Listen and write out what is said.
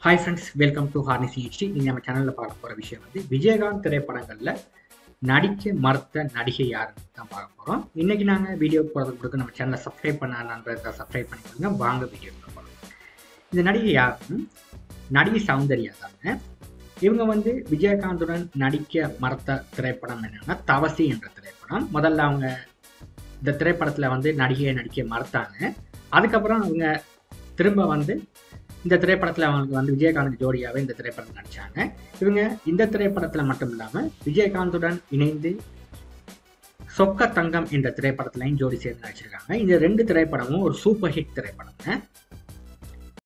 Hi friends, welcome to ஹார்னிசி history. நீங்கள் நம்ம சேனலில் பார்க்க போகிற விஷயம் வந்து விஜயகாந்த் திரைப்படங்களில் நடிக்க மறுத்த நடிகை யாருன்னு தான் பார்க்க போகிறோம். இன்றைக்கி நாங்கள் வீடியோ போகிறதுக்கு கொடுத்து நம்ம சேனலை சப்ஸ்கிரைப் பண்ண நண்பர்களை சப்ஸ்கிரைப் பண்ணிக்கோங்க. வாங்க வீடியோ போகிறோம். இந்த நடிகை யாருன்னு நடிகை சௌந்தர்யா தாங்க. இவங்க வந்து விஜயகாந்துடன் நடிக்க மறுத்த திரைப்படம் என்னென்னா தவசி என்ற திரைப்படம். முதல்ல அவங்க இந்த திரைப்படத்தில் வந்து நடிகையை நடிக்க மறுத்தாங்க. அதுக்கப்புறம் அவங்க திரும்ப வந்து இந்த திரைப்படத்தில் அவங்களுக்கு வந்து விஜயகாந்த் ஜோடியாகவே இந்த திரைப்படத்தில் நடித்தாங்க. இவங்க இந்த திரைப்படத்தில் மட்டும் இல்லாமல் விஜயகாந்துடன் இணைந்து சொக்க தங்கம் என்ற திரைப்படத்திலையும் ஜோடி சேர்ந்து நடிச்சிருக்காங்க. இந்த ரெண்டு திரைப்படமும் ஒரு சூப்பர் ஹிட் திரைப்படங்க.